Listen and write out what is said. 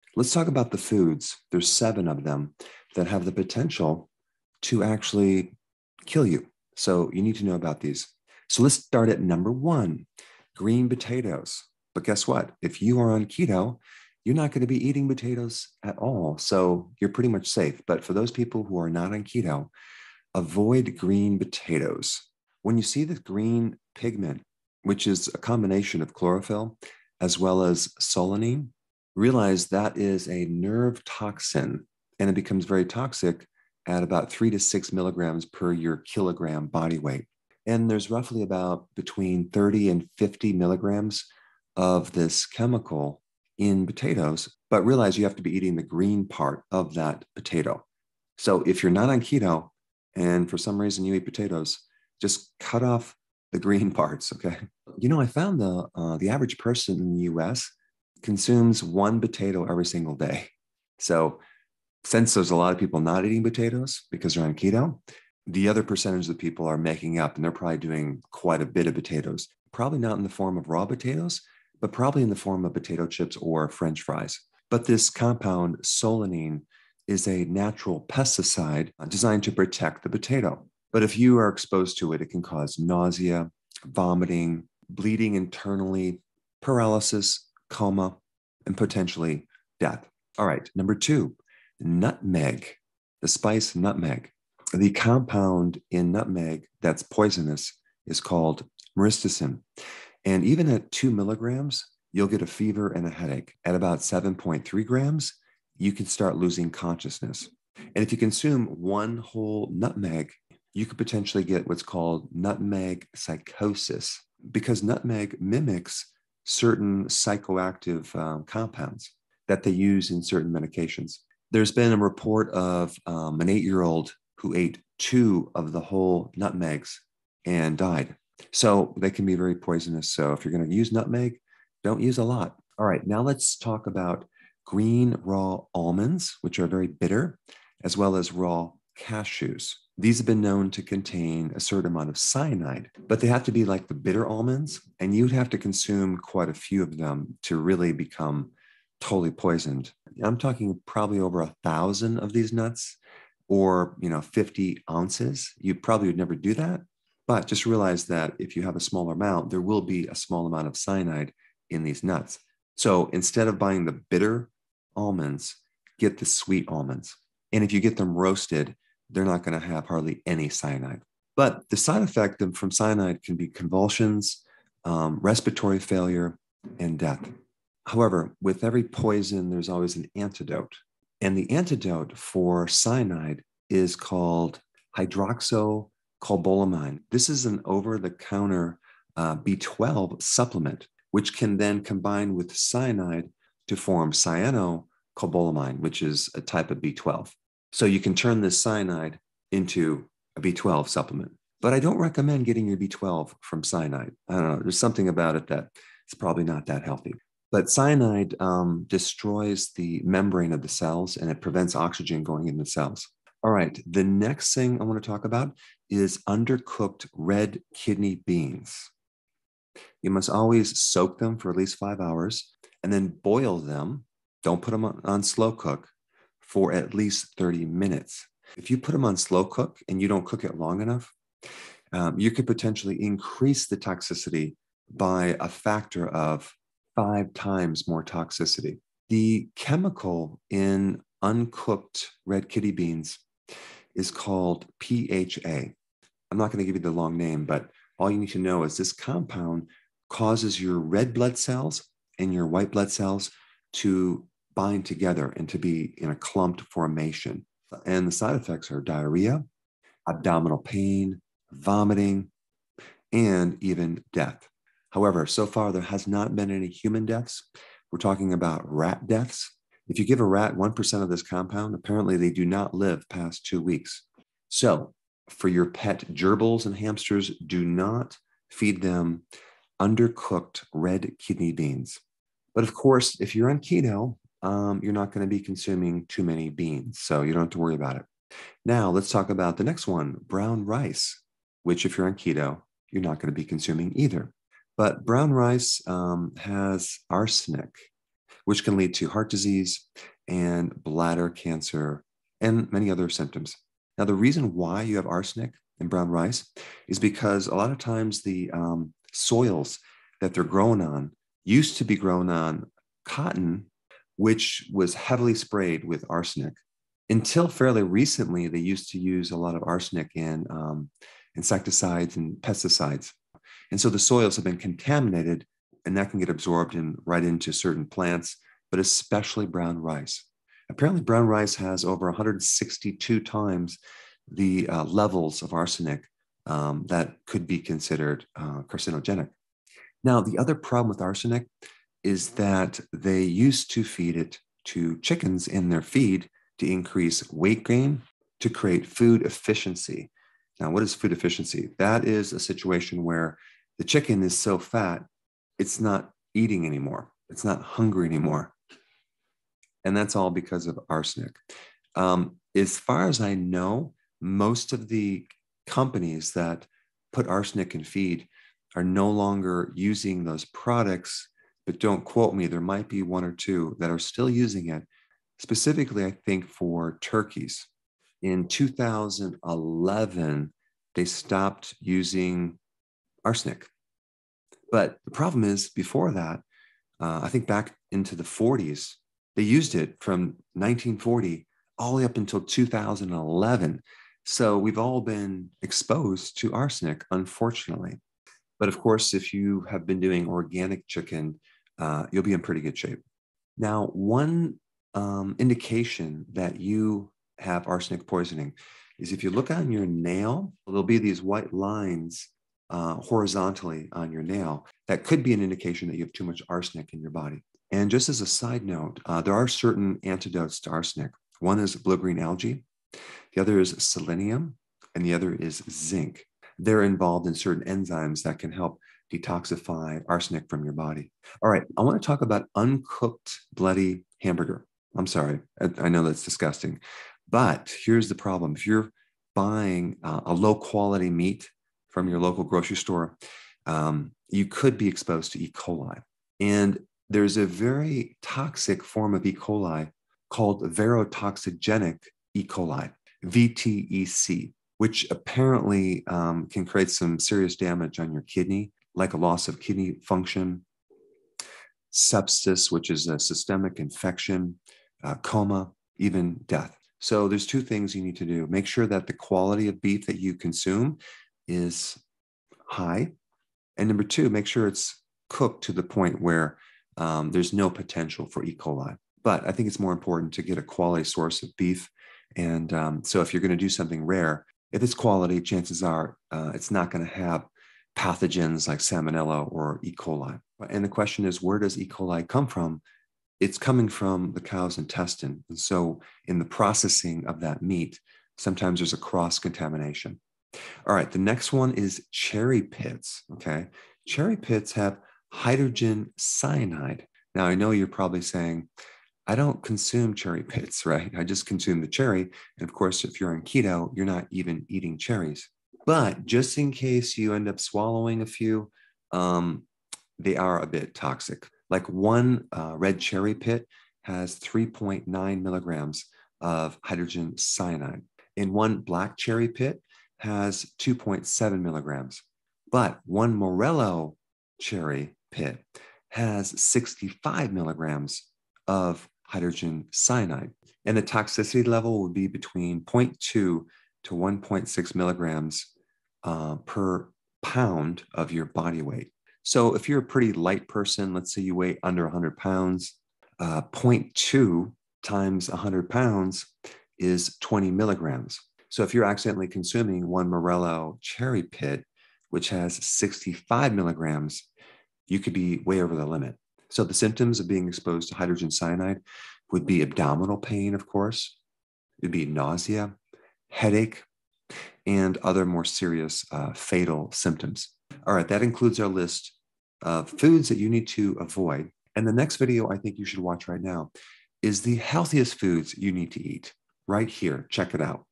Let's talk about the foods. There's 7 of them that have the potential to actually kill you. So you need to know about these. So let's start at number 1, green potatoes. But guess what? If you are on keto, you're not going to be eating potatoes at all. So you're pretty much safe. But for those people who are not on keto, avoid green potatoes. When you see the green pigment, which is a combination of chlorophyll as well as solanine, realize that is a nerve toxin, and it becomes very toxic at about 3 to 6 milligrams per your kilogram body weight. And there's roughly about between 30 and 50 milligrams of this chemical in potatoes, but realize you have to be eating the green part of that potato. So if you're not on keto and for some reason you eat potatoes, just cut off the green parts, okay? I found the average person in the US consumes 1 potato every single day. So since there's a lot of people not eating potatoes because they're on keto, the other percentage of people are making up, and they're probably doing quite a bit of potatoes, probably not in the form of raw potatoes, but probably in the form of potato chips or French fries. But this compound, solanine, is a natural pesticide designed to protect the potato. But if you are exposed to it, it can cause nausea, vomiting, bleeding internally, paralysis, coma, and potentially death. All right, number 2, nutmeg, the spice nutmeg. The compound in nutmeg that's poisonous is called myristicin. And even at 2 milligrams, you'll get a fever and a headache. At about 7.3 grams, you can start losing consciousness. And if you consume 1 whole nutmeg, you could potentially get what's called nutmeg psychosis, because nutmeg mimics certain psychoactive compounds that they use in certain medications. There's been a report of an 8-year-old who ate 2 of the whole nutmegs and died. So they can be very poisonous. So if you're going to use nutmeg, don't use a lot. All right, now let's talk about green raw almonds, which are very bitter, as well as raw cashews. These have been known to contain a certain amount of cyanide, but they have to be like the bitter almonds, and you'd have to consume quite a few of them to really become totally poisoned. I'm talking probably over 1,000 of these nuts, or 50 ounces. You probably would never do that, but just realize that if you have a smaller amount, there will be a small amount of cyanide in these nuts. So instead of buying the bitter almonds, get the sweet almonds. And if you get them roasted, they're not going to have hardly any cyanide. But the side effect from cyanide can be convulsions, respiratory failure, and death. However, with every poison, there's always an antidote. And the antidote for cyanide is called hydroxycobalamin. This is an over-the-counter B12 supplement, which can then combine with cyanide to form cyanocobalamin, which is a type of B12. So you can turn this cyanide into a B12 supplement. But I don't recommend getting your B12 from cyanide. I don't know. There's something about it that it's probably not that healthy. But cyanide destroys the membrane of the cells, and it prevents oxygen going into the cells. All right, the next thing I want to talk about is undercooked red kidney beans. You must always soak them for at least 5 hours and then boil them. Don't put them on slow cook for at least 30 minutes. If you put them on slow cook and you don't cook it long enough, you could potentially increase the toxicity by a factor of 5 times more toxicity. The chemical in uncooked red kidney beans is called PHA. I'm not going to give you the long name, but all you need to know is this compound causes your red blood cells and your white blood cells to bind together and to be in a clumped formation. And the side effects are diarrhea, abdominal pain, vomiting, and even death. However, so far there has not been any human deaths. We're talking about rat deaths. If you give a rat 1% of this compound, apparently they do not live past 2 weeks. So for your pet gerbils and hamsters, do not feed them undercooked red kidney beans. But of course, if you're on keto, you're not going to be consuming too many beans, so you don't have to worry about it. Now, let's talk about the next one, brown rice, which if you're on keto, you're not going to be consuming either. But brown rice has arsenic. which can lead to heart disease and bladder cancer and many other symptoms. Now, the reason why you have arsenic in brown rice is because a lot of times the soils that they're grown on used to be grown on cotton, which was heavily sprayed with arsenic. Until fairly recently, they used to use a lot of arsenic in insecticides and pesticides. And so the soils have been contaminated, and that can get absorbed right into certain plants, but especially brown rice. Apparently, brown rice has over 162 times the levels of arsenic that could be considered carcinogenic. Now, the other problem with arsenic is that they used to feed it to chickens in their feed to increase weight gain, to create food efficiency. Now, what is food efficiency? That is a situation where the chicken is so fat, it's not eating anymore. It's not hungry anymore. And that's all because of arsenic. As far as I know, most of the companies that put arsenic in feed are no longer using those products, but don't quote me, there might be one or two that are still using it, specifically, I think, for turkeys. In 2011, they stopped using arsenic. But the problem is, before that, I think back into the 40s, they used it from 1940 all the way up until 2011. So we've all been exposed to arsenic, unfortunately. But of course, if you have been doing organic chicken, you'll be in pretty good shape. Now, one indication that you have arsenic poisoning is if you look on your nail, there'll be these white lines horizontally on your nail. That could be an indication that you have too much arsenic in your body. And just as a side note, there are certain antidotes to arsenic. One is blue-green algae, the other is selenium, and the other is zinc. They're involved in certain enzymes that can help detoxify arsenic from your body. All right, I want to talk about uncooked bloody hamburger. I'm sorry, I know that's disgusting, but here's the problem. If you're buying a low quality meat from your local grocery store, you could be exposed to E. coli. And there's a very toxic form of E. coli called verotoxigenic E. coli, VTEC, which apparently can create some serious damage on your kidney, like a loss of kidney function, sepsis, which is a systemic infection, coma, even death. So there's two things you need to do. Make sure that the quality of beef that you consume is high. And number two, make sure it's cooked to the point where there's no potential for E. coli. But I think it's more important to get a quality source of beef. And so if you're going to do something rare, if it's quality, chances are it's not going to have pathogens like salmonella or E. coli. And the question is, where does E. coli come from? It's coming from the cow's intestine. And so in the processing of that meat, sometimes there's a cross-contamination. All right, the next one is cherry pits, okay? Cherry pits have hydrogen cyanide. Now, I know you're probably saying, I don't consume cherry pits, right? I just consume the cherry. And of course, if you're on keto, you're not even eating cherries. But just in case you end up swallowing a few, they are a bit toxic. Like one red cherry pit has 3.9 milligrams of hydrogen cyanide. And one black cherry pit has 2.7 milligrams. But one morello cherry pit has 65 milligrams of hydrogen cyanide. And the toxicity level would be between 0.2 to 1.6 milligrams per pound of your body weight. So if you're a pretty light person, let's say you weigh under 100 pounds, 0.2 times 100 pounds is 20 milligrams. So if you're accidentally consuming one morello cherry pit, which has 65 milligrams, you could be way over the limit. So the symptoms of being exposed to hydrogen cyanide would be abdominal pain, of course. It'd be nausea, headache, and other more serious fatal symptoms. All right, that includes our list of foods that you need to avoid. And the next video I think you should watch right now is the healthiest foods you need to eat. Right here, check it out.